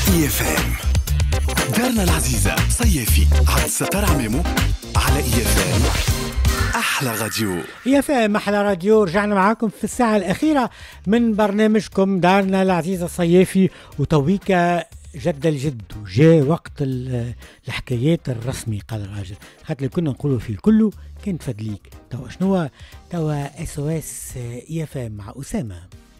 إي اف ام دارنا العزيزة صيفي عبد الستار عمامو على إي اف ام أحلى راديو. إي اف ام أحلى راديو، رجعنا معاكم في الساعة الأخيرة من برنامجكم دارنا العزيزة صيفي. وتويكا جد الجد وجاء وقت الحكايات الرسمي. قال الراجل خاطر كنا نقولوا في الكل كان تفدليك. توا شنو توا اس او اس اي اف ام مع أسامة.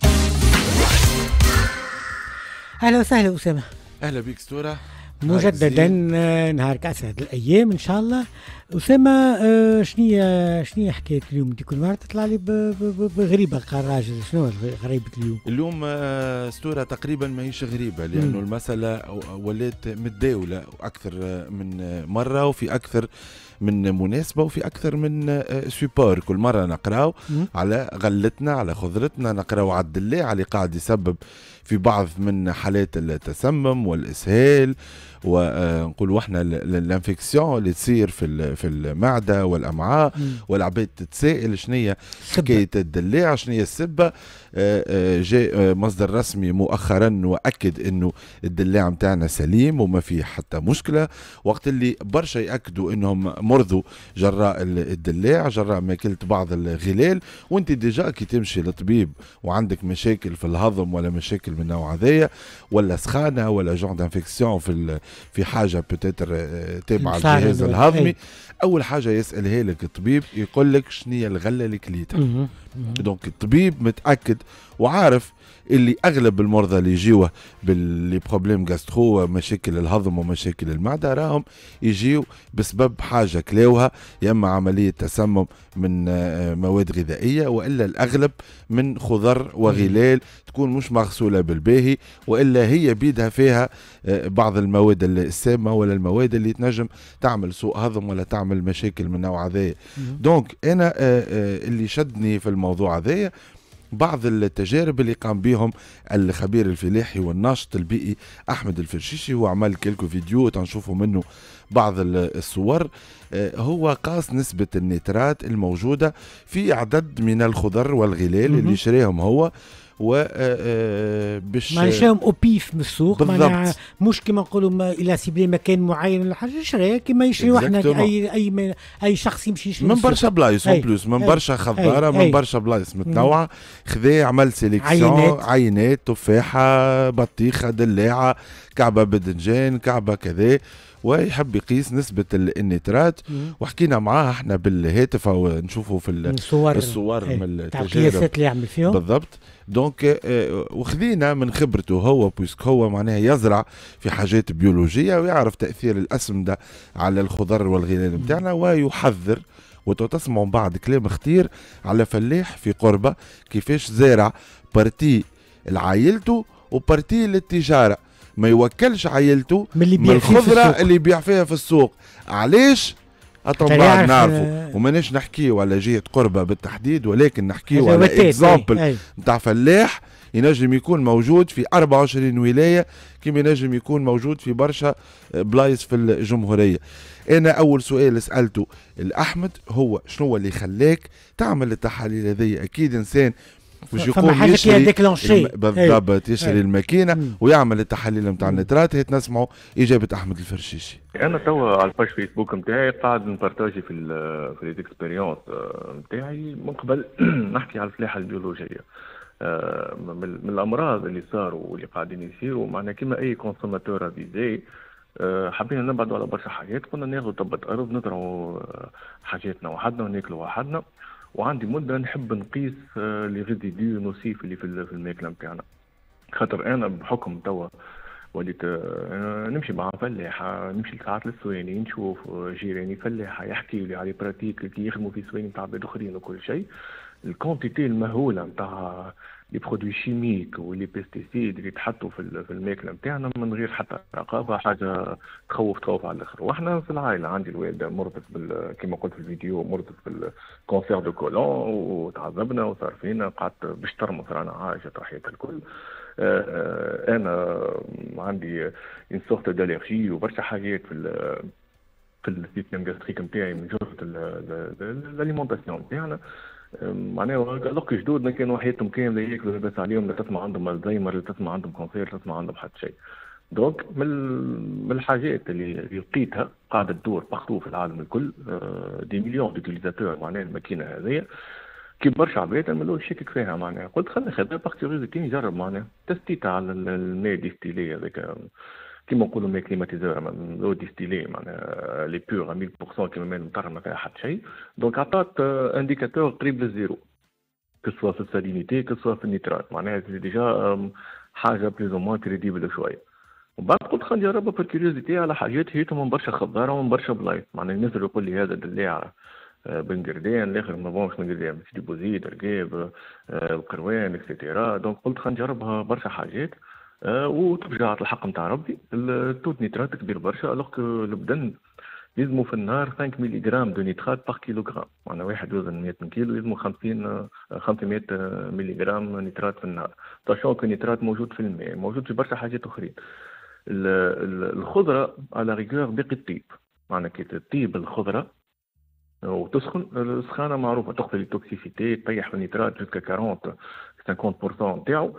أهلا وسهلا أسامة. اهلا بك ستورة مجددا. نهارك اسعد الايام ان شاء الله. اسامه، شنية حكايه اليوم؟ انت كل مره تطلع لي بغريبه. قال الراجل شنو غريبه اليوم ستورة تقريبا ما هيش غريبه، لانه المساله ولات متداوله اكثر من مره، وفي اكثر من مناسبة، وفي أكثر من سوبر. كل مرة نقراو على غلتنا، على خضرتنا، نقراو على الدلاع اللي قاعد يسبب في بعض من حالات التسمم والإسهال، ونقولوا احنا الانفكسيون اللي تصير في المعدة والأمعاء. والعباد تتسائل شنية حكاية الدلاع، شنية السبة. جاء مصدر رسمي مؤخرا وأكد انه الدلاع متاعنا سليم وما فيه حتى مشكلة، وقت اللي برشا يأكدوا انهم مرضوا جراء الدلاع، جراء ماكلة بعض الغلال. وانت ديجا كي تمشي للطبيب وعندك مشاكل في الهضم ولا مشاكل من النوع هذايا، ولا سخانة ولا جون دانفكسيون في حاجة بتاتر تابعة الجهاز الهضمي، اول حاجة يسألها لك الطبيب يقول لك شنية الغلة اللي كليتها. دونك الطبيب متأكد وعارف اللي اغلب المرضى اللي يجيوه باللي بروبليم غاسترو، مشاكل الهضم ومشاكل المعده، راهم يجيو بسبب حاجه كلاوها، يا اما عمليه تسمم من مواد غذائيه، والا الاغلب من خضر وغلال تكون مش مغسوله بالباهي، والا هي بيدها فيها بعض المواد السامه ولا المواد اللي تنجم تعمل سوء هضم ولا تعمل مشاكل من نوع هذايا. دونك انا اللي شدني في الموضوع هذايا بعض التجارب اللي قام بهم الخبير الفلاحي والناشط البيئي أحمد الفرشيشي. هو عمل كلكو فيديو تنشوفوا منه بعض الصور. هو قاس نسبة النيترات الموجودة في عدد من الخضر والغلال اللي شريهم هو، و باش ما نشاهم اوبيف من السوق، بالضبط. مش كما نقولوا الى سيبلي مكان معين ولا حاجه يشريها كما يشريو احنا. اي شخص يمشي يشري من برشا بلايص بلوس، من برشا خضاره، من برشا بلايص متنوعه. خذا عمل سيليكسيون، عينات، تفاحه، بطيخه، دلاعه، كعبه بدنجان، كعبه كذا، ويحب يقيس نسبة النيترات. وحكينا معاه احنا بالهاتف او نشوفوا في الصور من التجارب اللي يعمل فيهم بالضبط. دونك وخذينا من خبرته هو، بويسك هو معناها يزرع في حاجات بيولوجية ويعرف تأثير الأسمدة على الخضر والغلال متاعنا، ويحذر. وتسمعوا بعض كلام خطير على فلاح في قربة كيفاش زارع بارتي لعائلته وبارتي للتجارة، ما يوكلش عائلته من الخضرة اللي يبيع فيها في السوق. علاش؟ بعد نعرفوا، وماناش نحكيو على جهة قربة بالتحديد، ولكن نحكيو على اكزامبل نتاع فلاح ينجم يكون موجود في 24 ولاية، كما ينجم يكون موجود في برشا بلايص في الجمهورية. أنا أول سؤال سألته الأحمد هو شنو اللي خلاك تعمل التحاليل هذه؟ أكيد إنسان باش يقوم يشري بالضبط، يشري الماكينه ويعمل التحاليل نتاع النترات. هي نسمعوا اجابه احمد الفرشيشي. انا توا على الباج فيسبوك نتاعي قاعد نبارطاجي في ليزيكسبيريونس نتاعي من قبل نحكي على الفلاحه البيولوجيه. من الامراض اللي صاروا واللي قاعدين يصيروا معنا كيما اي كونسوماتور افيزي، حبينا نبعدوا على برشا حاجات. كنا ناخذ طبة ارض نزرعوا حاجاتنا وحدنا وناكلوا وحدنا، وعندي مده نحب نقيس لي ريزيدو نوسيف اللي في الماكله نتاعنا. خاطر انا بحكم توا وليت نمشي مع فلاحه، نمشي ساعات للسواني نشوف جيراني فلاحه يحكي لي على براتيك كي يخدموا في سواني نتاع عباد اخرين وكل شيء. الكونتيتي المهوله نتاع لي برودوي شيميك ولي بيستيسيد اللي تحطوا في الماكله نتاعنا من غير حتى رقابه، حاجه تخوف على الاخر. واحنا في العائله عندي الوالده مرضت كما قلت في الفيديو، مرضت بالكونسير دو كولون وتعذبنا وصار فينا، قعدت باش ترمص رانا عايشه حياتها الكل. انا عندي ان سورت داليرجي وبرشا حاجات في السيستم جاستريك نتاعي من جهه الاليمونتاسيون نتاعنا. معناها لقي جدودنا كانوا حياتهم كامله ياكلوا لاباس عليهم، لا تسمع عندهم الزهايمر، لا تسمع عندهم كونسير، لا تسمع عندهم حتى شيء. دونك من الحاجات اللي لقيتها قاعده تدور بارتو في العالم الكل، دي مليون دوتيليزاتور معناها الماكينه هذيا، كي برشا عباد عملوا شاكك فيها معناها. قلت خلينا ناخذها باغ كيوريوزيتي نجرب معناها. تستيت على الماء ديستيلي هذاك كيما نقولوا ماء كليماتيزور، لو ديستيلي معناها لي بيور 1000% كيما ماء المطر ما فيها حتى شيء. دونك عطات انديكاتور قريب للزيرو كو سوا في السالينيتي كو سوا في النيترات، معناها ديجا حاجه بليز او موان كريديبل شويه. وبعد قلت خلينا نجربها بور كيوريوزيتي على حاجات هيتهم من برشا خضاره ومن برشا بلايص، معناها الناس اللي يقول لي هذا دلاع بن قردان الاخر ما بونش بن قردان سيدي بوزيد رقيب القروان اكسيتيرا. دونك قلت خلينا نجربها برشا حاجات وترجع الحق نتاع ربي. التوت نيترات كبير برشا، الوغ كو البدن يلزموا في النهار 5 ملغ دو نيترات باغ كيلوغرام، معناها واحد وزن 100 كيلو يلزموا 500 ملغ نيترات في النهار. تاشون كو النيترات موجود في الماء، موجود في برشا حاجات اخرين. الخضره على ريغور باقي الطيب، معناها كي تطيب الخضره وتسخن السخانه معروفه تقتل التوكسيسيتي، تطيح في النيترات جوسكا 40-50% نتاعو.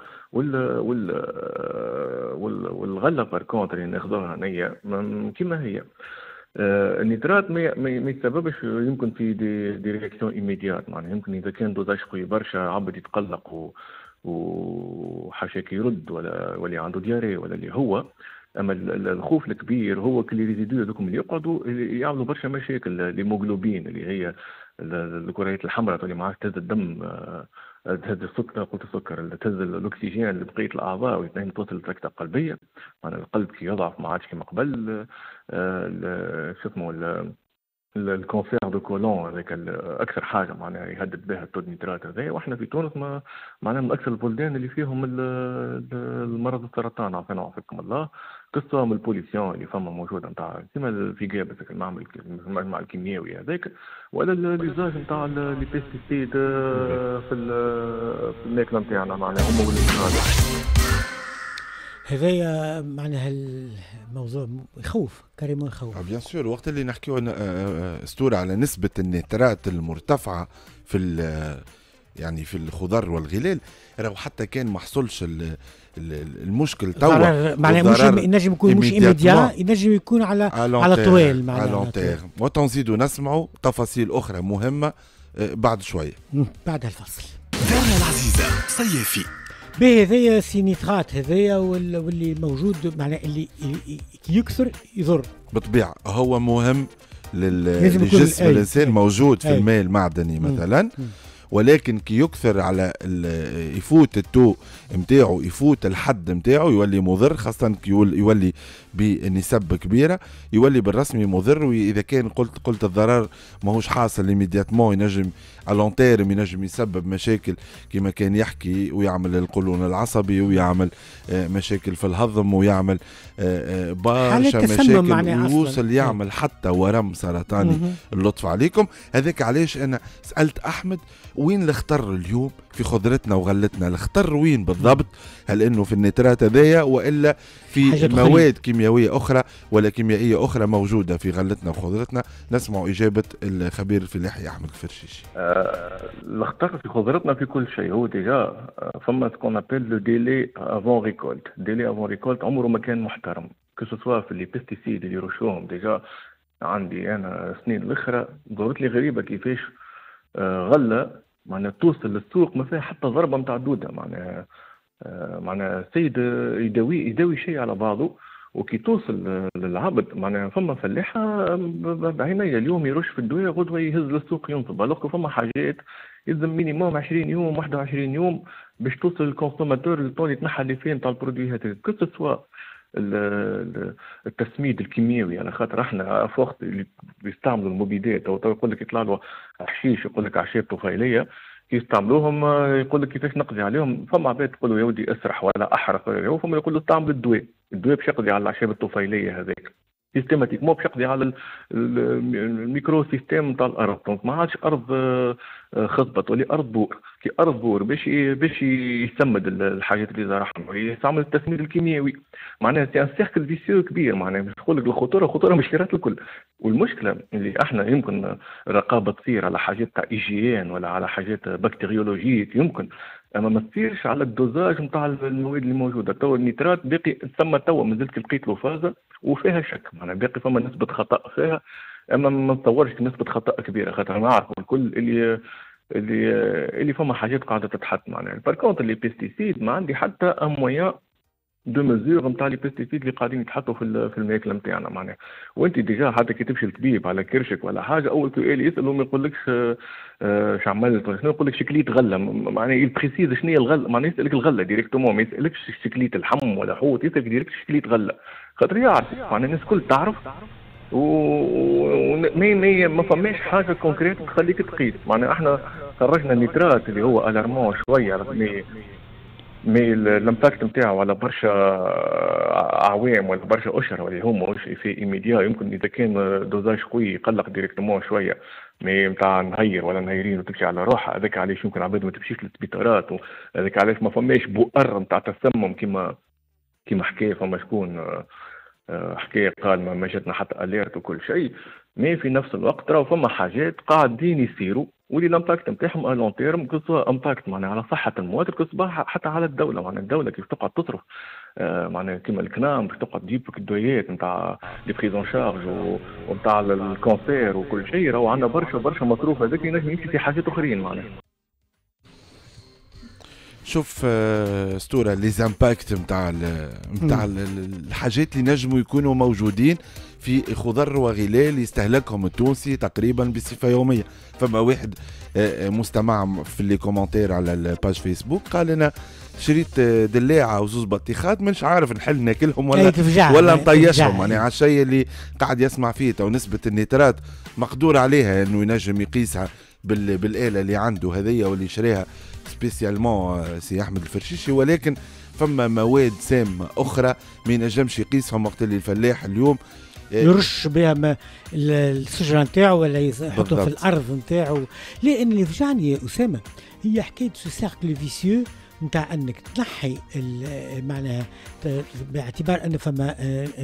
والغله بار كونتر اللي ناخذوها هنيا كيما هي. النيترات ما يتسببش يمكن في دي رياكسيون ايميديات، معناها يمكن اذا كان دوزاج قوي برشا عبد يتقلق وحاشاك يرد ولا عنده دياري ولا اللي هو. اما الخوف الكبير هو كل ريزيدو هذوكم اللي يقعدوا يعملوا برشا مشاكل، الهيموغلوبين اللي هي الكريات الحمراء اللي معاك تهز الدم، تهز السكر، قلت السكر، تهز الاكسجين لبقيه الاعضاء ويتنهم توصل للسكته القلبيه، معناها القلب كي يضعف ما عادش كما قبل. شو اسمه الكونسير دو كولون هذاك اكثر حاجه معناها يهدد بها التود نيترات هذايا. واحنا في تونس معناها من اكثر البلدان اللي فيهم المرض السرطان عافانا وعافاكم الله، قصه من البوليسيون اللي فما موجوده نتاع كيما في جابس المعمل الكيميائي هذاك، ولا الليزاج نتاع لي بيستيسيد في الماكله نتاعنا معناها هم هذايا معناها الموضوع يخوف كريم يخوف. بيان سور وقت اللي نحكيو اسطوره على نسبه النيترات المرتفعه في يعني في الخضر والغلال، راهو حتى كان ما حصلش المشكل توا معناها مش ينجم يكون مش ايميديا، ينجم يكون على طوال معناها وتنزيدوا نسمعوا تفاصيل اخرى مهمه بعد شويه بعد الفصل. دارنا العزيزه صيافي بهذايا سينيترات هذايا واللي موجود معناه اللي يكثر يضر بالطبيعه، هو مهم للجسم الانسان موجود في الماء المعدني مثلا، ولكن كي يكثر على يفوت التو متاعه، يفوت الحد متاعه يولي مضر، خاصة كي يولي بنسب كبيرة يولي بالرسمي مضر. وإذا كان قلت الضرر ماهوش حاصل إميدياتمون، ينجم على لون تيرم ينجم يسبب مشاكل كما كان يحكي، ويعمل القولون العصبي، ويعمل مشاكل في الهضم، ويعمل برشا مشاكل، ويوصل يعمل حتى ورم سرطاني. اللطف عليكم. هذاك علاش أنا سألت أحمد وين الخطر اليوم في خضرتنا وغلتنا؟ الخطر وين بالضبط؟ هل انه في النترات هذايا والا في مواد كيميائيه اخرى ولا كيميائيه اخرى موجوده في غلتنا وخضرتنا؟ نسمع اجابه الخبير الفلاحي احمد الفرشيشي. الخطر في خضرتنا في كل شيء. هو ديجا فما سكون ابيل لو ديلي افون ريكولت. ديلي افون ريكولت عمره ما كان محترم، كو سوا في لي بيستيسيد اللي يرشوهم. ديجا عندي انا سنين الاخرى ظهرت لي غريبه كيفاش غله معناها توصل للسوق ما فيها حتى ضربه نتاع دوده، معناها سيد يداوي شيء على بعضه، وكي توصل للعبد معناها فما فلاحه بعينيا اليوم يرش في الدواء غدوه يهز للسوق ينصب، الوغ فما حاجات يلزم مينيموم 20 يوم 21 يوم باش توصل للكونسوماتور اللي يتنحى لي فين تاع البرودوي هذا، كو سوا التسميد الكيميائي. على خاطر احنا في وقت اللي بيستعملوا المبيدات او يقول لك يطلع له حشيش، يقول لك اعشاب طفيليه، كي يستعملوهم يقول لك كيفاش نقضي عليهم. فما عباد تقول له يا ودي اسرح ولا احرق، فما يقول له استعمل الدواء باش يقضي على الاعشاب الطفيليه هذاك سيستماتيكمون، باش يقضي على الميكرو سيستيم تاع الارض. دونك ما عادش ارض خصبت ولا ارض بور، كي ارض بور باش يسمد الحاجات اللي زرعهم يستعمل التسميد الكيميائي. معناها سي ان سيركل فيسيو كبير، معناها باش تقول لك الخطوره مش كرات الكل. والمشكله اللي احنا يمكن رقابه تصير على حاجات تاع ايجيان ولا على حاجات بكتيريولوجيه، يمكن اما ما تصيرش على الدوزاج نتاع المواد اللي موجوده. تو النيترات باقي ثم تو مازلت لقيت له فازه وفيها شك، معناها باقي فما نسبه خطا فيها، اما ما نتصورش نسبه خطا كبيره، خاطر نعرفوا الكل اللي فما حاجات قاعده تتحط. معناها باركونت اللي بيستيسيد ما عندي حتى ان مويان دو مزور نتاع لي بيستيسيد اللي قاعدين يتحطوا في الماكله نتاعنا. معناها وانت ديجا حتى كي تمشي للطبيب على كرشك ولا حاجه، اول سؤال يسالوا ما يقولكش اش عملت ولا شنو، يقول لك شكليت غله. معناها يبريسيز شنو هي الغله، معناها يسالك الغله ديريكتومون، ما يسالكش شكليت اللحم ولا حوت، يسالك ديريكت شكليت غله، خاطر يعرف. معناها الناس الكل تعرف ما فماش حاجه كونكريت تخليك تقيس. معناها احنا خرجنا النيترات اللي هو الارمون شويه، مي الامباكت نتاعو على برشا اعوام ولا برشا اشهر اللي هما في ايميديا، يمكن اذا كان دوزاج قوي يقلق ديريكتومون شويه، مي نتاع نهير ولا نهيرين وتمشي على روحها. هذاك علاش يمكن عباد ما تمشيش للسبيطارات، وهذاك علاش ما فماش بؤر نتاع تسمم كيما حكى فما شكون حكايه قال ما جاتنا حتى اليرت وكل شيء. مي في نفس الوقت راهو فما حاجات قاعدين يصيروا واللي الامباكت نتاعهم ا لون تيرم، كسوا امباكت معناها على صحه المواطن، كسوا حتى على الدوله. معناها الدوله كيف تقعد تصرف معناها كيما الكنام باش تقعد تجيب لك الدويات نتاع لي بريزون شارج ونتاع الكونسير وكل شيء، راهو عندنا برشا مصروف هذاك ينجم يمشي في حاجات اخرين. معناها شوف اسطوره لي زامباكت نتاع الحاجات اللي نجموا يكونوا موجودين في خضر وغلال يستهلكهم التونسي تقريبا بصفه يوميه. فما واحد مستمع في لي كومنتير على الباج فيسبوك قال لنا شريت دلاعه وزوز بطيخات مش عارف نحل ناكلهم ولا نطيشهم. يعني على الشيء اللي قاعد يسمع فيه تو نسبه النيترات مقدور عليها انه ينجم يقيسها بالاله اللي عنده هذيا واللي شريها سبيسيالمون سي احمد الفرشيشي، ولكن فما مواد سامه اخرى ما ينجمش يقيسهم وقت اللي الفلاح اليوم يرش بها الشجره نتاعو ولا يحطه في الارض نتاعو. لان اللي فجعني يا اسامه هي حكايه سو سيركل فيسيو نتاع انك تنحي معناها باعتبار ان فما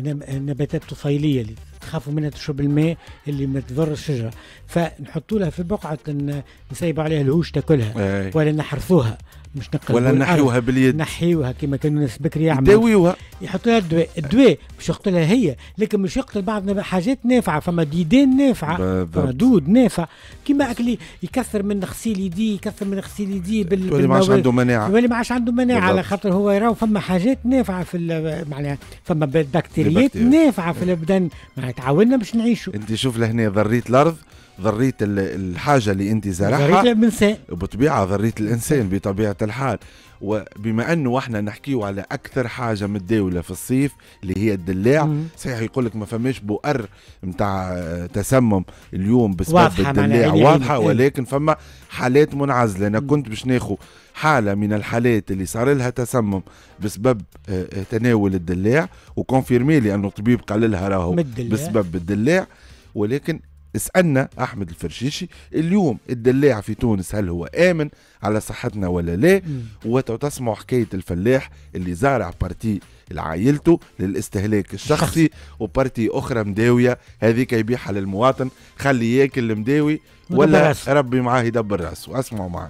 نباتات طفيليه اللي تخافوا منها تشرب الماء اللي ما تضر الشجره، فنحطوا لها في بقعه نسيبوا عليها الهوش تاكلها ولا نحرثوها مش ولا نحيوها باليد، نحيوها كما كانوا الناس بكري يعملوا يداويوها، يحطوا لها الدواء مش يقتلها هي، لكن مش يقتل بعض حاجات نافعه. فما ديدان نافعه، فما دود نافع كما اكلي يكثر من غسيل يدي، يكثر من غسيل يدي بالماء، ما عادش عنده مناعه، ولا ما عادش عنده مناعه على خاطر هو يراو فما حاجات نافعه في معناها فما بكتيريات نافعه في البدن معناها تعاوننا باش نعيشوا. انت شوف لهنا ضريت الارض، ضريت الحاجه اللي انت زرعها، ضريت الانسان وبطبيعه ضريت الانسان بطبيعه الحال. وبما انه احنا نحكيو على اكثر حاجه متداوله في الصيف اللي هي الدلاع، صحيح يقول لك ما فماش بؤر نتاع تسمم اليوم بسبب الدلاع واضحه، ولكن فما حالات منعزله. انا كنت باش ناخذ حاله من الحالات اللي صار لها تسمم بسبب تناول الدلاع، وكونفيرمي لي انه طبيب قال لها راهو بسبب الدلاع. ولكن اسألنا أحمد الفرشيشي اليوم الدلاع في تونس هل هو آمن على صحتنا ولا لا؟ وتسمعوا حكاية الفلاح اللي زارع بارتي لعائلته للاستهلاك الشخصي وبارتي أخرى مداوية هذيك يبيعها للمواطن، خلي ياكل المداوي ولا ربي معاه يدبر راسه. أسمعوا معنا.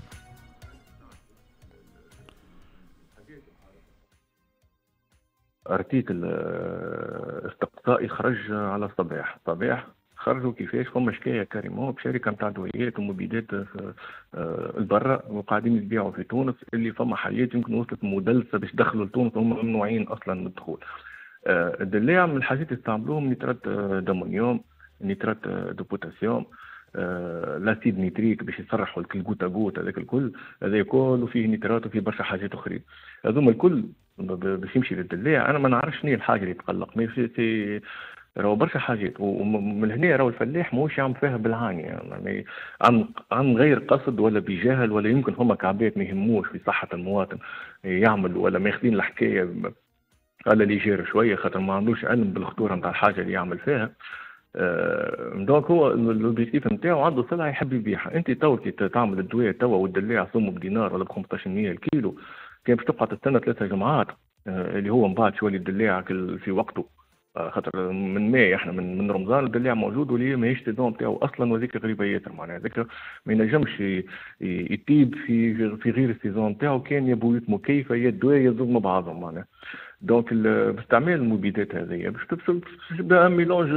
ارتيكل استقصائي خرج على الصباح خرجوا كيفاش فما شكايه كريمون بشركه نتاع دويات ومبيدات في البرة وقاعدين يبيعوا في تونس، اللي فما حاجات يمكن وصلت مدلسه باش دخلوا لتونس وهم ممنوعين اصلا من الدخول. الدلاع من الحاجات اللي يستعملوهم نيترات دامونيوم، نيترات دو بوتاسيوم، لاسيد نيتريك باش يصرحوا الكل جوتا هذاك الكل، هذا كله فيه نيترات وفيه برشا حاجات اخرين. هذوما الكل باش يمشي للدلاع. انا ما نعرفش شنو هي الحاجه اللي تقلق، ما في راهو برشا حاجات، ومن هنا راهو الفلاح ماهوش يعمل فيها بالعاني، يعني عن غير قصد ولا بجهل، ولا يمكن هما كعبات ما يهموش في صحه المواطن يعمل، ولا ما ياخذين الحكايه على ليجير شويه خاطر ما عندوش علم بالخطوره نتاع الحاجه اللي يعمل فيها. دونك هو الاوبجيكتيف نتاعو عنده سلعه يحب يبيعها. انت تو كي تعمل الدواء توا والدلاع صمه بدينار ولا ب 1500 الكيلو، كان باش تبقى تستنى 3 جمعات اللي هو من بعد شويه الدلاع في وقته خاطر من ماي احنا من رمضان الدليع موجود واللي ماهيش سيزون نتاعو اصلا، وذيك غريبه ياسر معناها هذاك ما ينجمش يطيب في غير السيزون نتاعو، كان يا بيوت مكيفه يا الدواء يزوج مع بعضهم معناها. دونك باستعمال المبيدات هذه باش تبدا ميلونج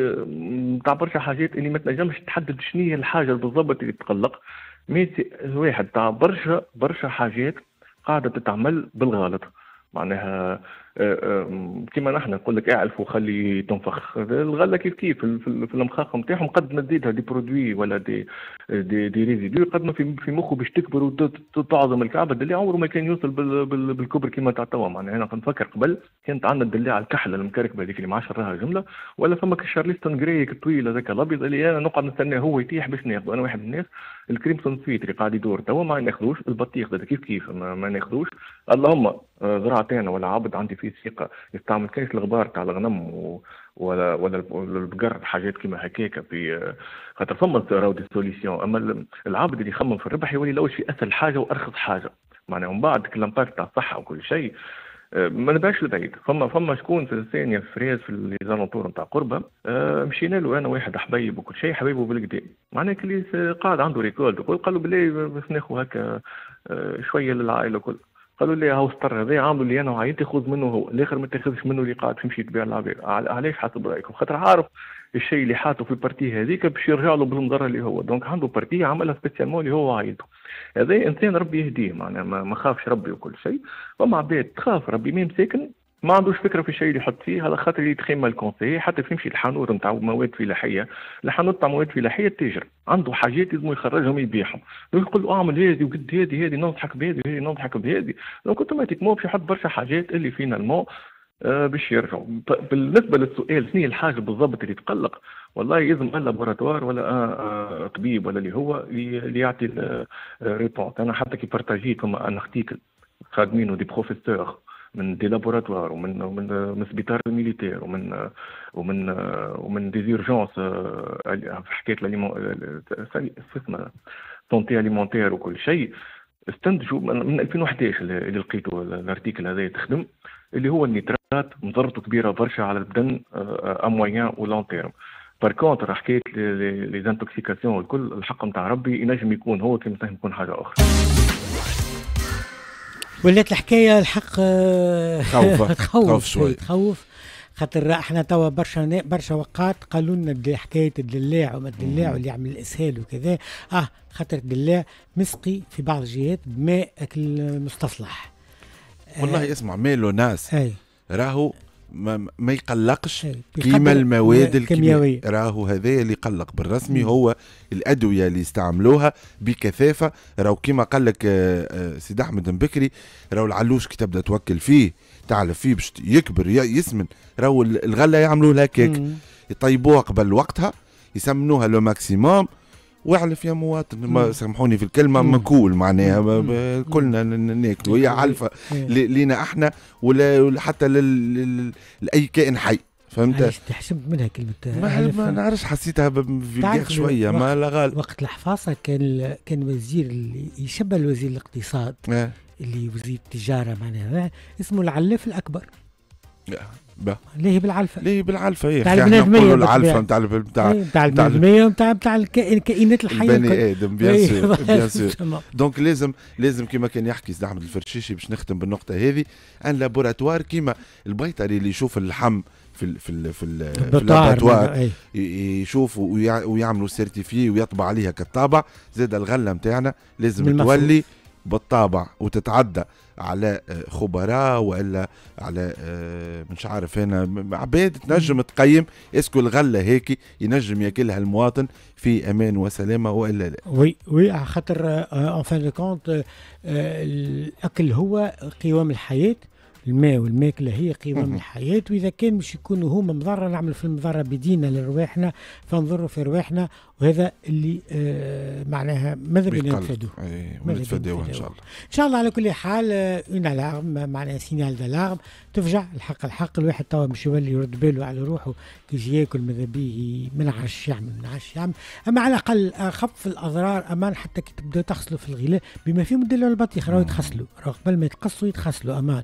نتاع برشا حاجات اللي ما تنجمش تحدد شنو هي الحاجه بالضبط اللي تقلق. واحد تاع برشا حاجات قاعده تتعمل بالغلط معناها. كيما نحن نقول لك اعلف وخلي تنفخ، الغله كيف في المخاخ نتاعهم قد ما تزيدها دي برودوي ولا دي ريزيدو قد ما في مخه باش تكبر وتعظم الكعبه. اللي عمره ما كان يوصل بالكبر كيما تاع توا معناها. انا نفكر قبل كانت عندنا الدلاعه الكحله المكركبه هذيك اللي ما عادش راها جمله، ولا فما كشارلستون جريك الطويل هذاك الابيض اللي انا نقعد نستناه هو يتيح باش ناخذه. انا واحد من الناس الكريمسون سويت اللي قاعد يدور توا ما ناخذوش، البطيخ هذا كيف ما ناخذوش. اللهم زرعتين ولا عبد عندي فيه ثقه يستعمل كيس الغبار تاع الغنم ولا البقر حاجات كيما هكاك في خاطر فما راهو دي سوليسيون. اما العبد اللي يخمم في الربح يولي لوش في اسهل حاجه وارخص حاجه معناها. ومن بعد الامباكت تاع الصحه وكل شيء ما نبعش لبعيد. فما شكون في الثانيه في فريز في ليزانونتور نتاع قربه مشينا له انا واحد حبيب وكل شيء حبيبه بالكدا معناها اللي قاعد عنده ريكولد قال له بالله بس ناخذ هكا شويه للعائله كل. قالوا لي هاو ستار هذا عاملوا لي انا وعيت خذ منه هو الاخر ما تاخذش منه اللي قاعد تمشي تبيع العبير. علاش حسب رايكم؟ خاطر عارف الشيء اللي حاطه في البارتي هذيك باش يرجع له بالمضره اللي هو. دونك عنده بارتي عملها سبيسيالمون اللي هو عايته. هذا انسان ربي يهديه معناها ما خافش ربي وكل شيء. فما عباد تخاف ربي ميم ساكن ما عندوش فكره في الشيء اللي يحط فيه، هذا خاطر يتخيم الكونسي. حتى يمشي الحانوت نتاع مواد فلاحيه، الحانوت تاع مواد فلاحيه التاجر عنده حاجات لازم يخرجهم يبيعهم، يقول له اعمل هذه وقد هذه نضحك بهذه وهذه نضحك بهذه. دونك اوتوماتيكمون باش يحط برشا حاجات اللي فينالمون باش يرجعوا. بالنسبه للسؤال شنو هي الحاجه بالضبط اللي تقلق، والله يلزم اللابوراتوار ولا طبيب ولا اللي هو اللي يعطي الريبونس. انا حتى كي بارتاجيت فما ان ارتيكل خادمينه دي بروفيسور من دي لابوراتوار ومن سبيطار الميليتير ومن دي زيرجونس في حكايه اسمها سونتي اليمونتير وكل شيء. استنتجوا من 2011 اللي لقيته الارتيكل هذا تخدم اللي هو النيترات مضرته كبيره برشا على البدن امويان ولون تيرم. بار كونتر حكايه لي زانتوكسيكاسيون والكل الحق نتاع ربي ينجم يكون هو كيما يكون حاجه اخرى. ولات الحكايه الحق تخوف شوي، تخوف خاطر احنا توا برشا وقات قالوا لنا حكايه الدلاع وما الدلاع واللي يعمل الاسهال وكذا خاطر الدلاع مسقي في بعض الجهات بماء مستصلح. والله اسمع ماله ناس راهو ما يقلقش كيما المواد الكيميائية. راهو هذا اللي يقلق بالرسمي هو الأدوية اللي يستعملوها بكثافة. راهو كيما قال لك سيد أحمد بكري، راهو العلوش كي تبدأ توكل فيه تعرف فيه باش يكبر يسمن. راهو الغلة يعملوا لها كيك يطيبوها قبل وقتها يسمنوها لو ماكسيموم واعلف يا مواطن. سامحوني في الكلمه ماكول معناها كلنا ناكلوا هي علفه لينا احنا ولا حتى لاي كائن حي. فهمت؟ تحسب منها كلمه ما نعرفش حسيتها في شويه ما لا غال. وقت الحفاظه كان وزير اللي يشبه الوزير الاقتصاد اللي وزير التجاره معناها اسمه العلاف الاكبر. ليه بالعلفه؟ هي احنا نقولوا العلفه نتاع البنادميه نتاع الكائنات الحيه بني ادم بيان سور. دونك لازم كما كان يحكي سيد احمد الفرشيشي باش نختم بالنقطه هذه، ان لابوراتوار كيما البيطري اللي يشوف اللحم في اللابوراتوار يشوفوا ويعملوا سيرتيفي ويطبع عليها كالطابع. زاد الغله نتاعنا لازم تولي بالطابع وتتعدى على خبراء والا على مش عارف هنا عباد تنجم تقيم اسكو الغله هيك ينجم ياكلها المواطن في امان وسلامه والا لا. وي خاطر ان فان دو كونت الاكل هو قوام الحياه. الماء والماكله هي قوام الحياه، واذا كان مش يكونوا هما مضره نعمل في المضره بدينا لرواحنا فنضروا في رواحنا، وهذا اللي معناها ماذا بينا نتفادوه ان شاء الله. ان شاء الله على كل حال اون الارم معناها سينال دالارم تفجع الحق الواحد توا مش يولي يرد باله على روحه كي يجي ياكل ماذا بيه ما نعرفش يعمل اما على الاقل خف الاضرار امان. حتى كي تبداو تغسلوا في الغلاء بما فيهم الدلة والبطيخ راهو يتغسلوا، راهو قبل ما يتقصوا يتغسلوا امان،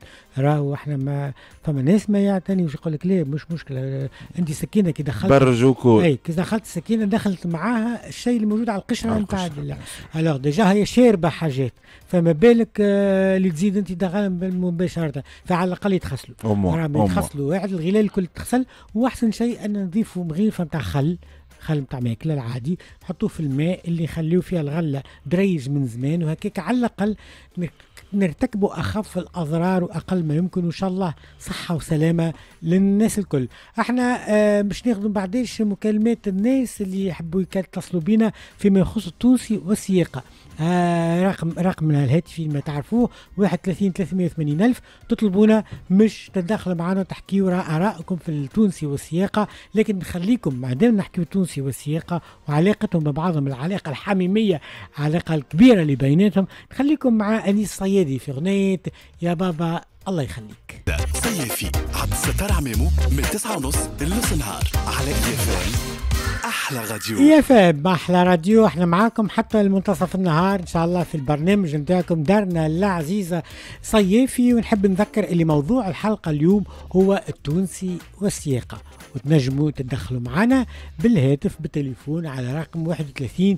راهو احنا ما فما ناس ما يعتنيوش، يقول لك لا مش مشكله انت سكينه كي دخلت برجوكوا اي كي دخلت السكينه دخلت معاها الشيء اللي موجود على القشره نتاع الوغ ديجا هي شاربه حاجات، فما بالك اللي تزيد انت دخل مباشره، فعلى الاقل يتغسلوا يتغسلوا واحد الغلال الكل تغسل. واحسن شيء ان نضيفوا مغيفه نتاع خل نتاع ماكله العادي، نحطوه في الماء اللي يخليو فيها الغله دريج من زمان، وهكاك على الاقل نرتكبوا اخف الاضرار واقل ما يمكن، وان شاء الله صحه وسلامه للناس الكل. احنا باش ناخذوا بعديش مكالمات الناس اللي يحبوا يتصلوا بينا فيما يخص التونسي والسياقه. رقمنا الهاتفي ما تعرفوه 31 380 ألف، تطلبونا مش تدخلوا معنا وتحكيوا آرائكم في التونسي والسياقة، لكن نخليكم ما دام نحكيوا التونسي والسياقة وعلاقتهم ببعضهم، العلاقة الحميمية العلاقة الكبيرة اللي بيناتهم، نخليكم مع أنيس صيادي في أغنية يا بابا الله يخليك. صيفي عبد الستار عمامو من 9:30 لنص نهار على EFM أحلى راديو. EFM أحلى راديو، احنا معاكم حتى المنتصف النهار إن شاء الله في البرنامج نتاعكم دارنا العزيزة صيفي. ونحب نذكر اللي موضوع الحلقة اليوم هو التونسي والسياقة، وتنجموا تدخلوا معنا بالهاتف بالتليفون على رقم 31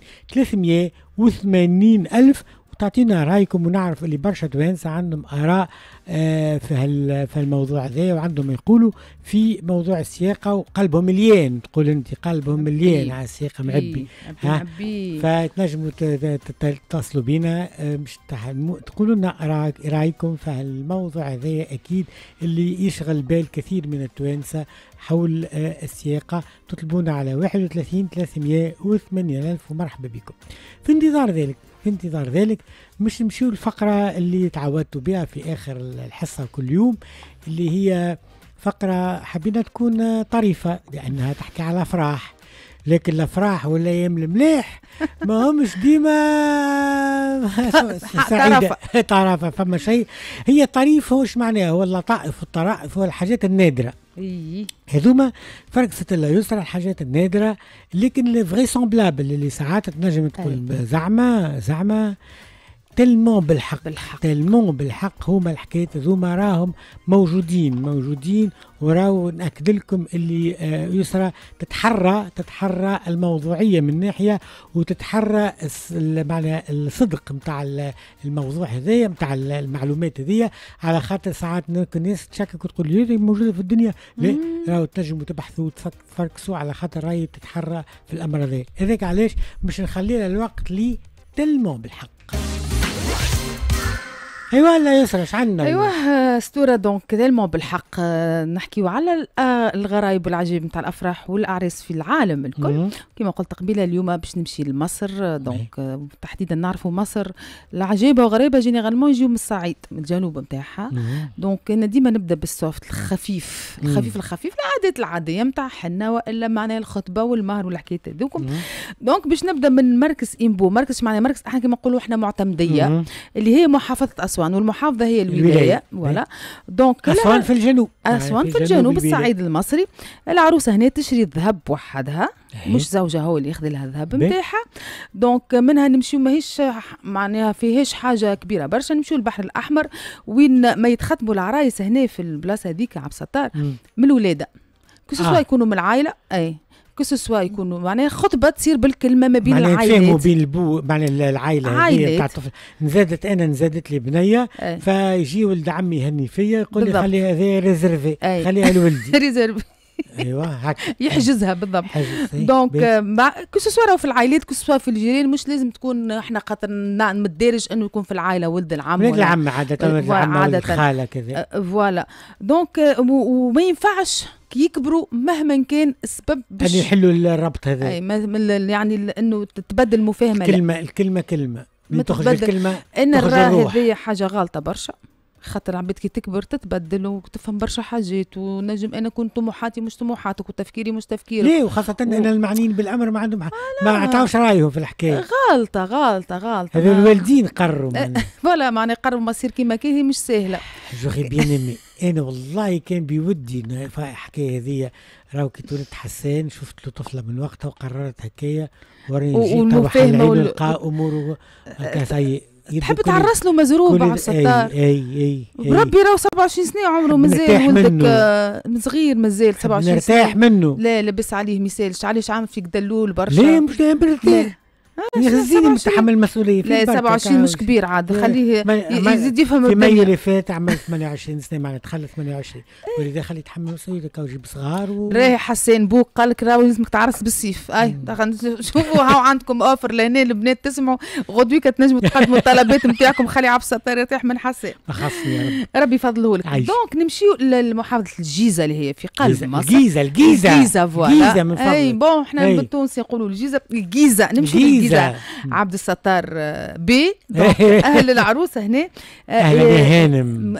380 ألف تعطينا رايكم، ونعرف اللي برشا توانسة عندهم آراء في الموضوع ذا، وعندهم يقولوا في موضوع السياقة وقلبهم مليان، تقول انت قلبهم مليان على السياقة معبي، فتنجموا تتصلوا بينا مش تقولوا لنا رايكم في الموضوع ذا اكيد اللي يشغل بال كثير من التوانسة حول السياقة. تطلبونا على 31 380 ألف ومرحبا بكم. في انتظار ذلك مش نمشيو الفقرة اللي تعودتوا بها في آخر الحصة كل يوم، اللي هي فقرة حبينا تكون طريفة لأنها تحكي على أفراح، لكن الأفراح والأيام المليح ما همش ديما سعيدة طرفة. فما شيء هي طريف هوش معناها، هو اللطائف والطرائف والحاجات النادرة هذوما فرقصة الله يسرى الحاجات النادرة، لكن الفغي سامبلابل اللي ساعات تنجم تقول زعما تلمون بالحق هما الحكايات هذوما راهم موجودين وراو نأكد لكم اللي يسرى تتحرى الموضوعية من ناحية، وتتحرى معنى الصدق متاع الموضوع هذايا متاع المعلومات هذيا، على خاطر ساعات الناس تشكك وتقول لي موجودة في الدنيا، لا راو تنجموا تبحثوا وتفركسوا على خاطر راهي تتحرى في الأمر هذا. هذاك علاش باش نخلي الوقت لي تلمون بالحق. ايوه لا يسرى عنا ايوه ستوره دونك تلمون بالحق نحكيو على الغرايب والعجيب نتاع الافراح والاعراس في العالم الكل. كما قلت قبيله اليوم باش نمشي لمصر، دونك تحديدا نعرفوا مصر العجيبه وغريبه جينيرالمون يجيو من الصعيد من الجنوب نتاعها، دونك انا ديما نبدا بالسوفت الخفيف العادات العاديه نتاع حنا والا معناها الخطبه والمهر والحكايات هذوكم. دونك باش نبدا من مركز إنبو، مركز احنا كما نقولوا احنا معتمديه اللي هي محافظه أسوان، والمحافظة هي الولاية ولا دونك أسوان في الجنوب، أسوان في الجنوب الصعيد المصري. العروسة هنا تشري الذهب وحدها، مش زوجها هو اللي ياخذ لها الذهب نتاعها، دونك منها نمشيو ماهيش معناها فيهاش حاجة كبيرة برشا، نمشيو البحر الأحمر وين ما يتختموا العرايس هنا في البلاصة هذيك عبد الستار من الولادة، كسوا يكونوا من العائلة كسوا يكونوا معناها خطبه تصير بالكلمه ما بين العائلات، معناها بين البو معناها العائله هذه تاع الطفل، نزادت لي بنيه فيجي ولد عمي يهني فيا يقول لي خلي هذه ريزيرفي خليها لولدي ريزيرفي ايوه هكا يحجزها بالضبط. دونك كسوا في العائلات كسوا في الجيران، مش لازم تكون احنا خاطر متدارج انه يكون في العائله ولد العم ولا العم عاده العم الخاله كذا فوالا. دونك وما ينفعش كي يكبروا مهما كان السبب باش يحلوا الربط هذا، يعني انه تتبدل المفاهمه، كلمه من تخرج الكلمه ان الراه هذه حاجه غلطه برشا، خاطر العباد كي تكبر تتبدل وتفهم برشا حاجات، ونجم انا كنت طموحاتي مش طموحاتك وتفكيري مش تفكيرك، ليه وخاصه ان المعنيين بالامر ما عندهم ما عطاوش رايهم في الحكايه، غلطه هذو الوالدين قرروا ولا معنى قرروا مصير كيما كي هي مش سهله. جوغي بيان ايمي انا والله كان بودي الحكايه هذه، راهو كي تولد حسان شفت له طفله من وقتها وقررت هكايا وراني جيت نروح على العيد نلقى اموره هكا سي تحب تعرس له مزروب على الستار. اي بربي راهو 27 سنه عمره مازال ولدك صغير مازال 27 سنه نرتاح منه. لا لبس عليه ما يسالش علاش عامل فيك دلول برشا. لا مش مرتاح يغزيني متحمل المسؤوليه. لا 27 مش كبير عاد خليه يزيد يفهم في مايو اللي فات عمل 28 سنه معناتها دخل 28 ولذا خليه يتحمل المسؤوليه كاو يجيب صغار راهي حسان بوك قال لك راهو لازمك تعرس بالصيف. اي شوفوا هاو عندكم اوفر لهنا البنات تسمعوا غدويك تنجموا تقدموا الطلبات نتاعكم. خلي عبسه يرتاح من حسان خاصني يا ربي ربي يفضله لك. دونك نمشيو لمحافظه الجيزه اللي هي في قلب مصر. الجيزه فوالا. من فضلك. اي بون احنا بالتونسي نقولوا الجيزه نمشي للجيزه. عبد الستار بي اهل العروسه هنا اهلا يا هانم.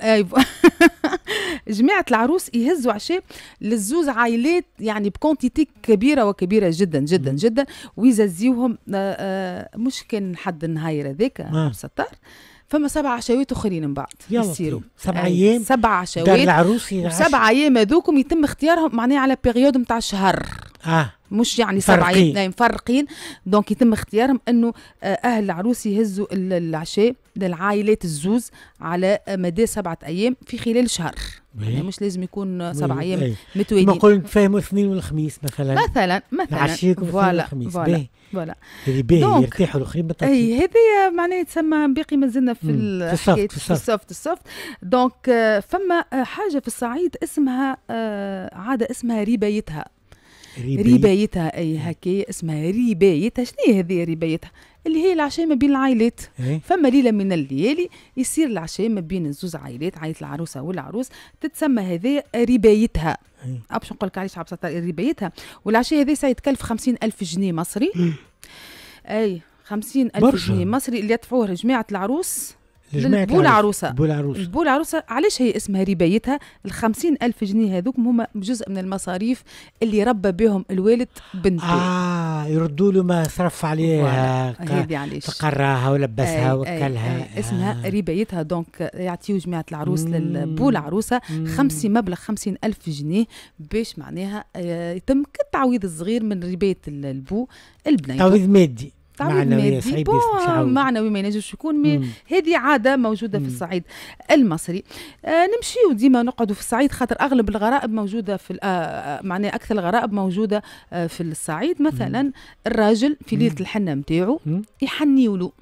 جماعه العروس يهزوا عشاء للزوز عائلات يعني بكونتيتي كبيره وكبيره جدا جدا جدا ويززيوهم. مش كان حد النهاير هذاك عبد الستار فما 7 عشاوات اخرين من بعد يصيروا 7 ايام 7 عشاوات دار العروس 7 ايام هذوكم يتم اختيارهم معناها على بيريود نتاع شهر. مش يعني 7 ايام مفرقين. دونك يتم اختيارهم انه اهل العروس يهزوا العشاء للعائلات الزوز على مدى 7 ايام في خلال شهر. يعني مش لازم يكون 7 ايام متواليين. نقول نتفاهموا الاثنين والخميس مثلا نعشيكم فوالا فوالا هذه باهي يرتاحوا الاخرين بالترتيب. اي هذه معناها تسمى باقي مازلنا في السوفت. دونك فما حاجه في الصعيد اسمها عاده اسمها ربايتها. اي هكايا اسمها ربايتها. شنو هي هذه ربايتها؟ اللي هي العشاء ما بين العائلات. فما ليله من الليالي يصير العشاء ما بين زوز عائلات، عائله العروسه والعروس، تتسمى هذه ربايتها. باش نقول لك علاش عبد الستار ربايتها. والعشاء هذا سيتكلف 50,000 جنيه مصري. اي 50,000 جنيه مصري اللي يدفعوه جماعه العروس البول عروسه. علاش هي اسمها ربايتها؟ 50,000 جنيه هذوك هما جزء من المصاريف اللي ربى بهم الوالد بنته. يردوا له ما صرف عليها هذه علاش تقراها ولبسها وكلها. اسمها ربايتها. دونك يعطيو جماعه العروس للبول عروسه مبلغ 50,000 جنيه باش معناها يتم كالتعويض الصغير من ربايه البو البنيته. تعويض مادي معنوي معنوي ما ينجمش يكون. هذه عاده موجوده في الصعيد المصري. نمشيو ديما نقعدوا في الصعيد خاطر اغلب الغرائب موجوده في معناها اكثر الغرائب موجوده في الصعيد. مثلا الراجل في ليله الحنه نتاعو يحنيولو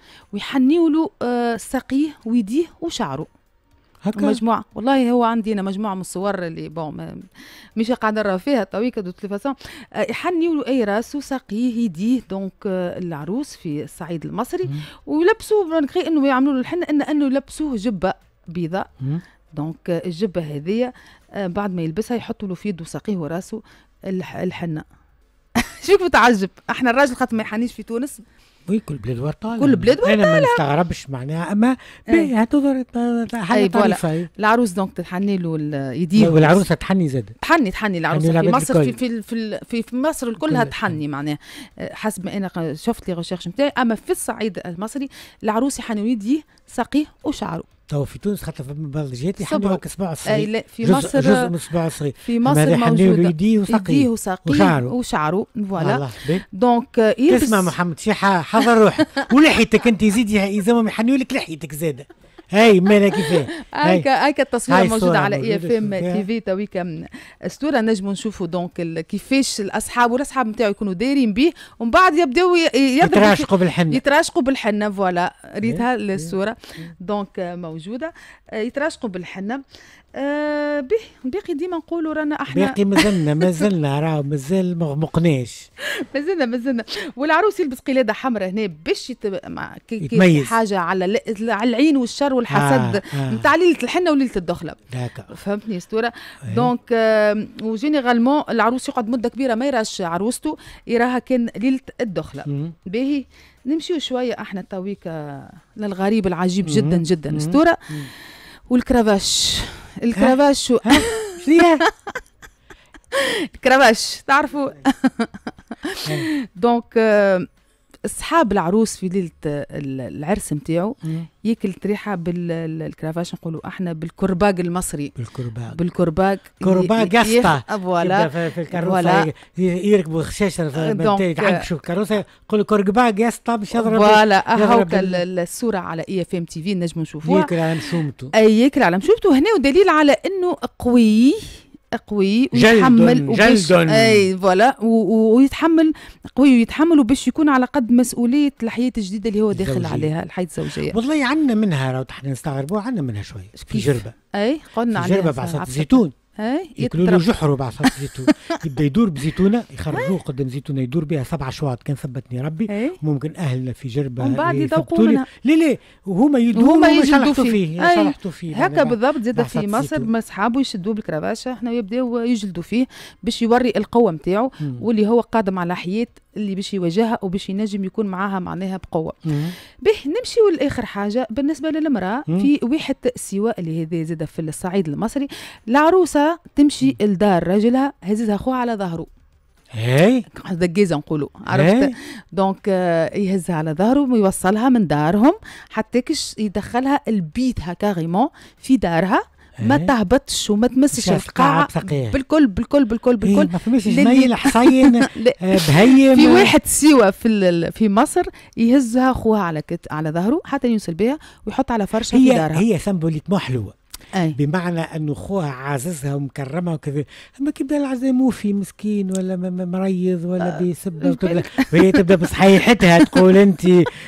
ساقيه ويديه وشعره. مجموعه والله هو عندنا مجموعه من الصور اللي مش قاعده نرى فيها تويكا دو تلفزيون. يحنيوا اي راسه ساقيه يديه. دونك العروس في الصعيد المصري ويلبسوه غير انه يعملوا له الحنه انه يلبسوه جبه بيضاء. دونك الجبه هذه بعد ما يلبسها يحطوا له في يده ساقيه وراسه الحنه. شوف متعجب احنا الراجل خاطر ما يحنيش في تونس. كل بلاد ورطالة. انا ما نستغربش معناها اما هتظهر حاجه طريفه. العروس دونك تحني له يديه والعروسه تحني زاد تحني العروسه في مصر في مصر كلها تحني معناها حسب ما انا شفت لي ريشيرش نتاعي. اما في الصعيد المصري العروس يحني يديه ساقيه وشعره. تو في تونس خاطر في بلدجات يحنوا هكا صباع الصغير. لا في مصر جزء من صباع الصغير. في مصر موجود يديه وساقيه وشعره فوالا. دونك تسمع محمد شيحه حضر روحك ولحيتك انت زيد يلزمهم يحنوا لك لحيتك زاده. هاي مالها كيفاه هاي التصوير موجوده على اي اف ام تي في تويكا اسطوره. نجموا نشوفوا دونك كيفاش والاصحاب نتاعو يكونوا دايرين به ومن بعد يبداو يتراشقوا بالحنه فوالا. ريتها الصوره دونك موجوده يتراشقوا بالحنه. باقي ديما نقولوا رانا احنا باقي مازلنا راه مازال مغمقناش مازلنا. والعروس يلبس قلاده حمراء هنا باش حاجه على العين والشر والحسد نتاع ليله الحنه وليله الدخله. فهمتني اسطوره. دونك وجينيرالمون العروس يقعد مده كبيره ما يراش عروسته يراها كان ليله الدخله. باهي نمشيو شويه احنا تويكا للغريب العجيب جدا جدا اسطوره. والكرافاش شو الكرافاش تعرفوا. دونك اصحاب العروس في ليله العرس نتاعو ياكل ريحه بالكرافاش نقولوا احنا بالكرباج المصري. بالكرباج يسطا فوالا في الكاروسه يركبوا خشاشه يتعنكشوا الكاروسه يقولوا كرباج يسطا باش يضرب. فوالا هاوك الصوره على EFM TV نجموا نشوفوها. ياكل على مشومته. ياكل على مشومته هنا، ودليل على انه قوي ويتحمل اي فوالا ويتحمل قوي ويتحمل باش يكون على قد مسؤوليه الحياه الجديده اللي هو داخل عليها، الحياه الزوجيه. والله عندنا منها راهو احنا نستغربوا، عندنا منها شويه في جربه. اي قلنا عليها جربه بعصا الزيتون. ياكلوا له جحره بعصا الزيتون. يبدا يدور بزيتونه، يخرجوه قدام زيتونه يدور بها 7 شواط كان ثبتني ربي. ممكن اهلنا في جربه ومن بعد يذوقوا منها. لا وهما يدوروا يشلحوا فيه هكا بالضبط. زاد في مصر ما صحابه يشدوه بالكرافاشه، احنا يبداو يجلدوا فيه باش يوري القوه نتاعو واللي هو قادم على حياه اللي باش يواجهها وباش ينجم يكون معاها معناها بقوه. به نمشي لاخر حاجه بالنسبه للمراه في واحد سواء اللي هذا زاد في الصعيد المصري. العروسه تمشي لدار رجلها هزها خوها على ظهره. دقيزه نقولوا عرفت. دونك يهزها على ظهره ويوصلها من دارهم حتى كش يدخلها البيت كاريمون في دارها، ما تهبطش وما تمسش القاعة بالكل بالكل بالكل بالكل. ما فماش جميل حصين بهيم. في واحد سوا في مصر يهزها خوها على ظهره حتى يوصل بها ويحط على فرشها في دارها. هي سمبوليك محلوة. بمعنى انه خوها عاززها ومكرمها وكذا، اما كيبدا العزا في مسكين ولا مريض ولا بيسب وهي تبدا بصحيحتها تقول انت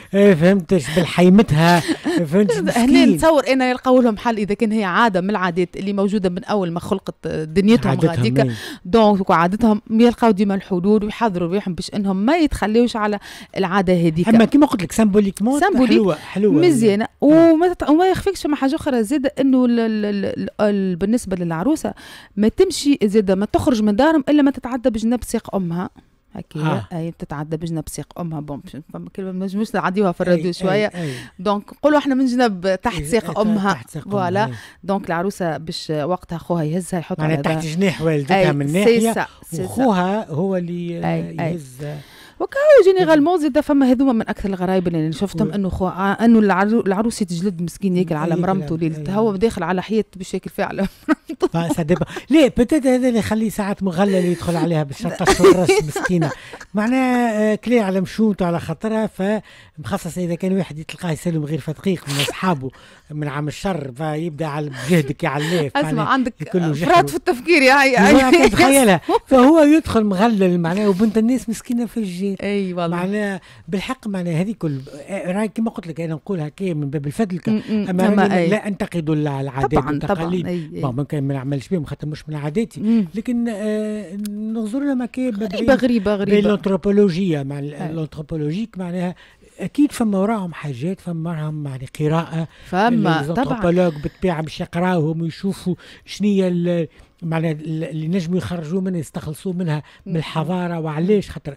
فهمتش بالحيمتها فهمتش. هنا نتصور انا يلقوا لهم حل اذا كان هي عاده من العادات اللي موجوده من اول ما خلقت دنيتهم غاديك. دونك وعادتهم يلقاو ديما الحلول ويحضروا ريحهم باش انهم ما يتخليوش على العاده هذيك. اما كما قلت لك سمبوليكمون حلوه مزيانه. وما يخفيكش ما حاجه اخرى زاد انه بالنسبه للعروسه ما تمشي زاده ما تخرج من دارهم الا ما تتعدى بجنب ساق امها. هكا اي تتعدى بجنب ساق امها. بون كلمه ما نجموش نعديوها في الراديو شويه. دونك نقولوا احنا من جنب تحت ساق امها. فوالا دونك العروسه باش وقتها خوها يهزها يحط على تحت جناح والدتها من ناحيه وخوها هو اللي يهز. وكاو جينيرالمون زاد فما هذوما من اكثر الغرايب اللي شفتهم انه العروس تجلد مسكين ياكل على مرمته ليلتها هو داخل على حياة باش ياكل فيها على مرمته. ليه بتات هذا اللي يخليه ساعات مغلل يدخل عليها بالشطش والراس مسكينه معناه كلي على مشومته على خاطرها. فمخصص اذا كان واحد يتلقاه يسلم غير دقيق من اصحابه من عام الشر فيبدا على بجهدك يعليه. اسمع عندك فرات في التفكير يا تخيلها. فهو يدخل مغلل معناه وبنت الناس مسكينه في الجيل. اي والله معناها بالحق معناها هذه كل راي كما قلت لك انا نقولها كي من باب الفدلكه. اما لا انتقد العادات والتقاليد. ممكن ما نعملش بهم خاطر مش من عاداتي. لكن ننظر لها ما كي غريبه الانثروبولوجيا مع الانثروبولوجيك معناها اكيد فما وراهم حاجات فما وراهم يعني قراءه فما طبعا بالطبيعه باش يقراوهم ويشوفوا شنية معناها اللي نجموا يخرجوا منها يستخلصوا منها من الحضاره. وعلاش خاطر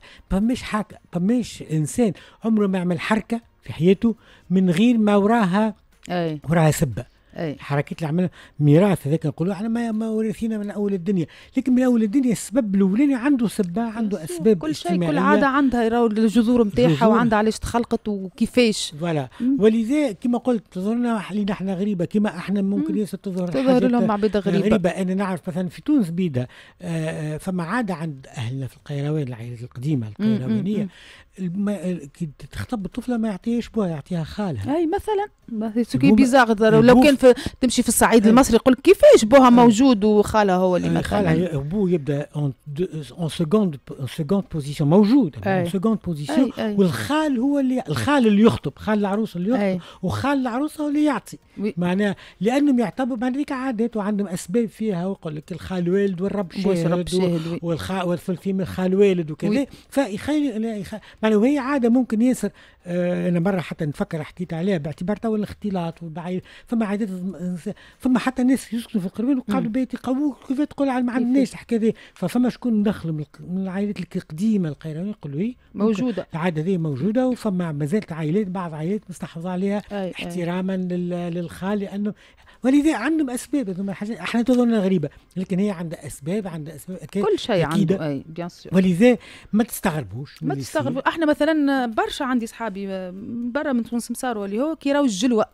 فماش انسان عمره ما يعمل حركه في حياته من غير ما وراها سبه. حركات اللي عملها ميراث هذاك نقولوا احنا ما ورثينا من اول الدنيا. لكن من اول الدنيا السبب الاولاني عنده سبه عنده اسباب كل شيء كل عاده عندها الجذور نتاعها وعندها علاش تخلقت وكيفاش. فوالا ولذا كما قلت تظهرنا حلينا احنا غريبه كما احنا ممكن ياسر تظهر لهم عبيده غريبه. انا نعرف مثلا في تونس بيدا فما عاده عند اهلنا في القيروان العائلات القديمه القيروانيه كي تخطب الطفله ما يعطيهاش بوها يعطيها خالها. اي مثلا سوكي بيزار لو كان تمشي في الصعيد المصري يقول كيفاش بوها موجود وخالها هو اللي مثلا خالها ابوه يبدا اون سكوند بوزيسيون موجود اون سكوند بوزيسيون. والخال هو اللي يخطب خال العروس اللي يخطب وخال العروسه هو اللي يعطي. معناه لانهم يعتبروا معناتها عادات وعندهم اسباب فيها ويقول لك الخال والد والرب شاهد والفلفيم الخال والد وكذا. فيخلي معناه وهي عاده ممكن ياسر. انا مره حتى نفكر حكيت عليها باعتبار تو الاختلاط فما عادات فما حتى ناس يسكنوا في القروين وقعدوا بيت يقووك كيف تقول على ما عندناش الحكايه هذه. فما شكون ندخلوا من العائلات القديمه القيروانيه يقولوا ايه موجوده العاده هذه موجوده، وفما مازالت عائلات بعض عائلات مستحافظه عليها احتراما للخال، لانه ولذا عندهم اسباب. هذوما الحاجات احنا تظن غريبه لكن هي عندها اسباب، كل شيء عنده اي بيان سور. ولذا ما تستغربوش احنا مثلا برشا عندي اصحابي برا من تونس مساروا اللي هو كي راهو الجلوه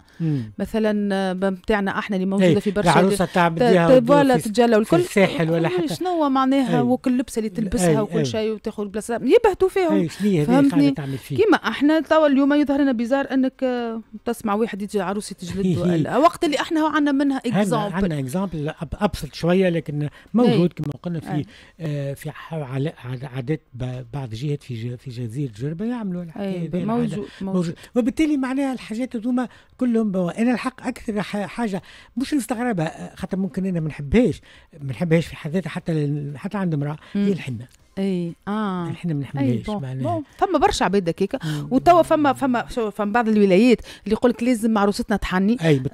مثلا بتاعنا احنا اللي موجوده في برشا العروسه تاع بديها ولا تتجلى والكل الساحل ولا حتى شنو معناها وكل اللبسه اللي تلبسها وكل شيء وتاخذ البلاصه يبهتوا فيهم. فهمتني كيما احنا توا اليوم يظهر لنا بيزار انك تسمع واحد يجي عروسي تجلد وقت اللي احنا عندنا منها اكزامبل. عندنا اكزامبل ابسط شويه لكن موجود كما قلنا في عادات بعض جهات في جزيره جربه يعملوا الحكايه موجود. وبالتالي معناها الحاجات هذوما كلهم انا الحق اكثر حاجه مش نستغربها خاطر ممكن انا ما نحبهاش في حد ذاتها حتى عند امراه هي الحنه. اي احنا ما نحملهاش معناها فما برشا عباد هكاك. وتوا فما بعض الولايات اللي يقول لك لازم عروستنا تحني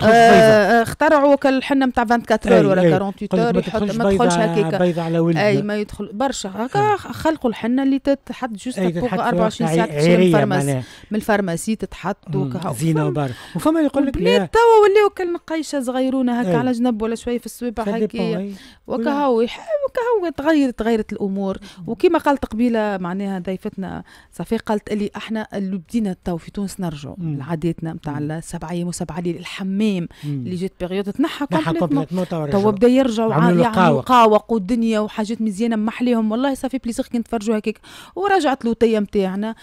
اخترعوا الحنه نتاع 24 ولا 48 اور يحط ما تدخلش هكاك بيض على ولدها اي ما يدخل برشا هكا خلقوا الحنه اللي تتحط جوست فوق 24 ساعه من الفارماسي تتحط وكا زينه وبارك. وفما اللي يقول لك لا توا ولاو كالنقيشه صغيرونه هكا على جنب ولا شويه في السويبه هكا وكهو تغيرت الامور. وكما قالت قبيله معناها ضيفتنا صفي قالت اللي احنا اللي بدينا تو في تونس نرجعوا لعاداتنا نتاع السبع ايام وسبع ليل الحمام اللي جات بيريود تنحى كومبليتمون تو بدا يرجعوا يعني يقاوقوا الدنيا وحاجات مزيانه محليهم. والله صافي بليزير كي نتفرجوا هكاك. ورجعت لوطيه نتاعنا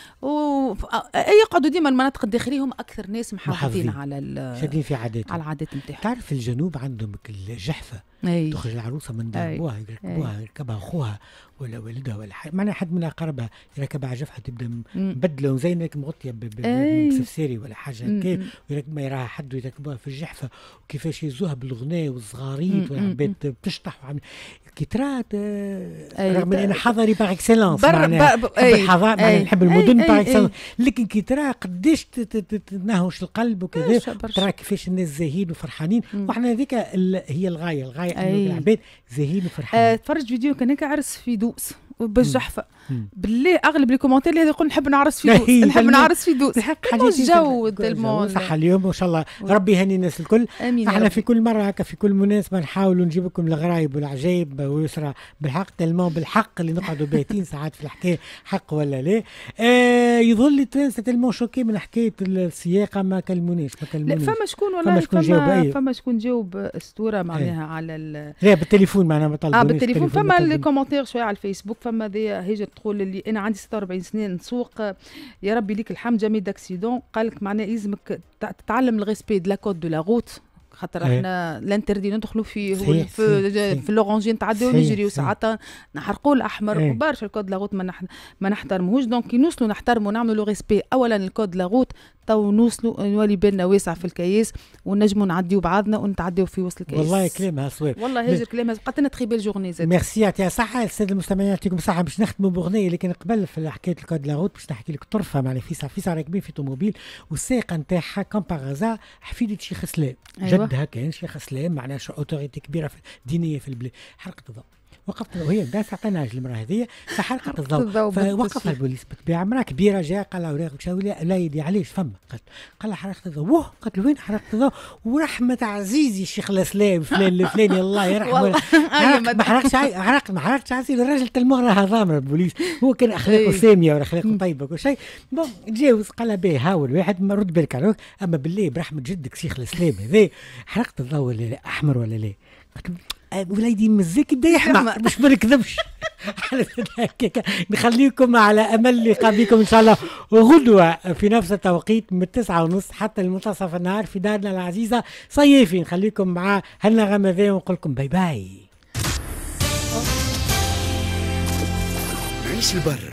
يقعدوا ديما المناطق الداخليه هم اكثر ناس محافظين على شادين في عاداتهم على العادات نتاعهم. تعرف في الجنوب عندهم الجحفه تخرج العروسه من دار ابوها يركبها اخوها ولا والدها ولا معناها حد من اقربها يركب على جفحه تبدا مبدله وزينك مغطيه بسفسيري ولا حاجه هكا ويركب ما يراها حد ويركبوها في الجحفه وكيفاش يزوها بالغناء والصغاريط والعباد بتشطح كي ترى رغم ان انا حضري باغ اكسلونس معناها نحب المدن باغ اكسلونس لكن كي ترى قداش تنهوش القلب وكذا ترى كيفاش الناس زاهين وفرحانين واحنا هذيك هي الغايه انه العباد زاهين وفرحانين. تفرج فيديو كان هيك عرس في دوس بالجحفه بالله اغلب لي كومونتير اللي يقول نحب نعرس في دوس نحب نعرس في دوس الجو تلمون صح. اليوم ان شاء الله ربي يهني الناس الكل. احنا في كل مره هكا في كل مناسبه نحاولوا نجيب لكم الغرايب والعجائب ويسرى بالحق تلمون بالحق اللي نقعدوا بايتين ساعات في الحكايه حق ولا لا. يظل التوانسه تلمون شوكي من حكايه السياقه ما كلمونيش لا فما شكون والله فما شكون جاوب اسطوره معناها على لا بالتليفون معناها ما طلبونيش بالتليفون. فما الكومونتير شويه على الفيسبوك فما هيجه تقول اللي انا عندي 46 سنه نسوق يا ربي ليك الحمد جامي داكسيدون قال لك معناها لازمك تتعلم الريسبي دو لا كود دو لا روت خاطر احنا لانتردي ندخلوا فيه في الاورانجي نتعداو نجريو ساعات نحرقوا الاحمر وبرشا الكود لاغوت ما نحترموهوش. دونك كي نوصلوا نحترموا نعملوا لو ريسبي اولا الكود لاغوت تو نوصلوا نولي بالنا واسع في الكياس ونجموا نعديو بعضنا ونتعداو في وسط الكياس. والله كلامها صواب والله هاجر كلامها قعدنا تري بيل جورني زاد. ميرسي يعطيها صحه الساده المستمعين يعطيكم الصحه. باش نختموا بغنيه لكن قبل في حكايه الكود لاغوت باش نحكي لك طرفه مع فيسا راكبين في طوموبيل والسائق نتاعها كون باغازا حفيده شيخ سلام جدها كان شيخ سلام معناها اوتوريتي كبيره دينيه في البلاد. حرقت الضوء وقفت وهي بدا ساعتين المراه هذه فحرقت الضوء فوقف البوليس بالطبيعه امراه كبيره جاء قال لها وراك شاو لا يدي عليش فما قال لها حرقت الضوء قالت له وين حرقت الضوء ورحمه عزيزي الشيخ الاسلام فلان الفلاني الله يرحمه ما حرقتش عزيزي الراجل المغرى ضامر البوليس هو كان اخلاقه ساميه ولا اخلاقه طيبه كل شيء بون تجاوز قال لها باهي هاول واحد ما رد بالك عليك اما بالله برحمه جدك شيخ الاسلام هذا حرقت الضوء ولا لا احمر ولا لا وليدي مزيك بدا يحمر مش ما نكذبش نخليكم على امل لقاء بكم ان شاء الله غدوه في نفس التوقيت من 9:30 حتى لمنتصف النهار في دارنا العزيزه صيفي. نخليكم مع هنا غمذان ونقول لكم باي باي. عيش البر